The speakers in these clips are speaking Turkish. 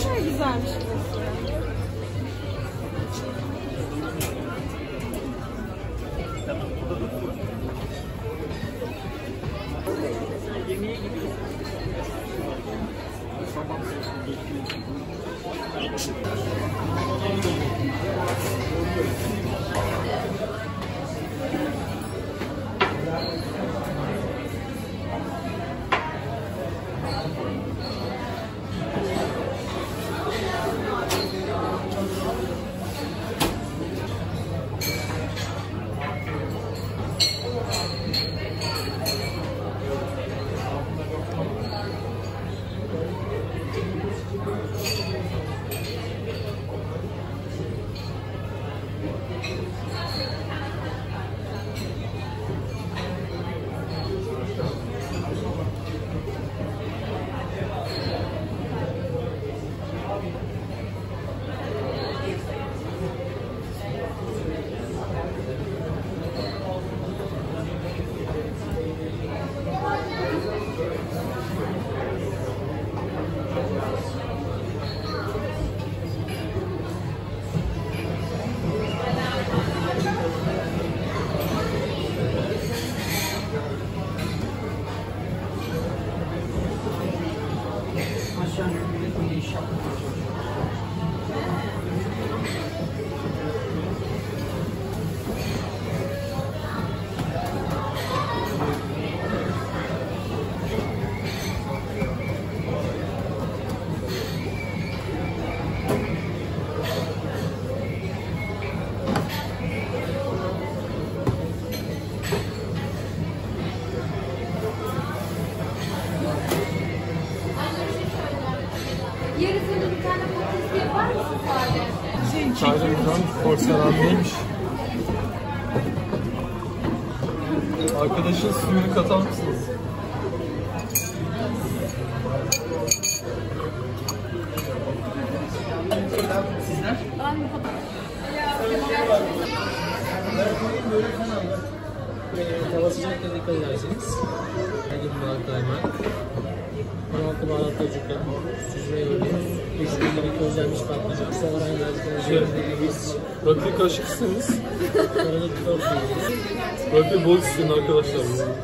kadar güzelmiş burası. Yemeğe gidiyoruz. Yarısını bir tane patates yapar mısın sadece? Çaydanlıktan porselen neymiş? Arkadaşın suyunu katar mısınız? Sizler? Hava sıcaklığına dikkat ederseniz. Hergin balık kaymak. 16 baharat çocuklar. Süzme yoğurt. 3 günlük közlenmiş patlıcan. Sonra yazdıklarımız. Rakı kaşıksınız. Karadut top yiyoruz. Rakı bol isteyin arkadaşlar.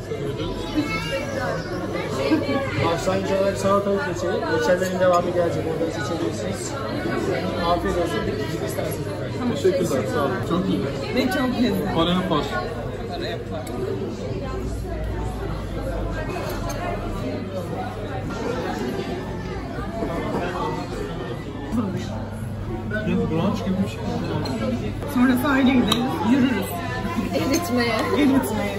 Başlangıç olarak salatalık reçeli. Reçellerin devamı gelecek. Oradan seçebilirsiniz. Afiyet olsun. Bir isterseniz efendim. Teşekkürler. Sağ olun. Çok iyi. Ve çok lezzetli. Para yapar. Para yapar. Ya brunch gibi bir şey. Sonra sahile gideriz, yürürüz. Eritmeye. Eritmeye.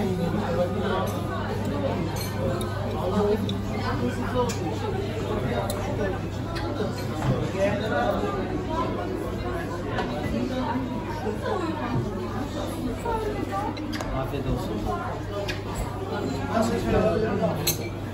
Afiyet olsun.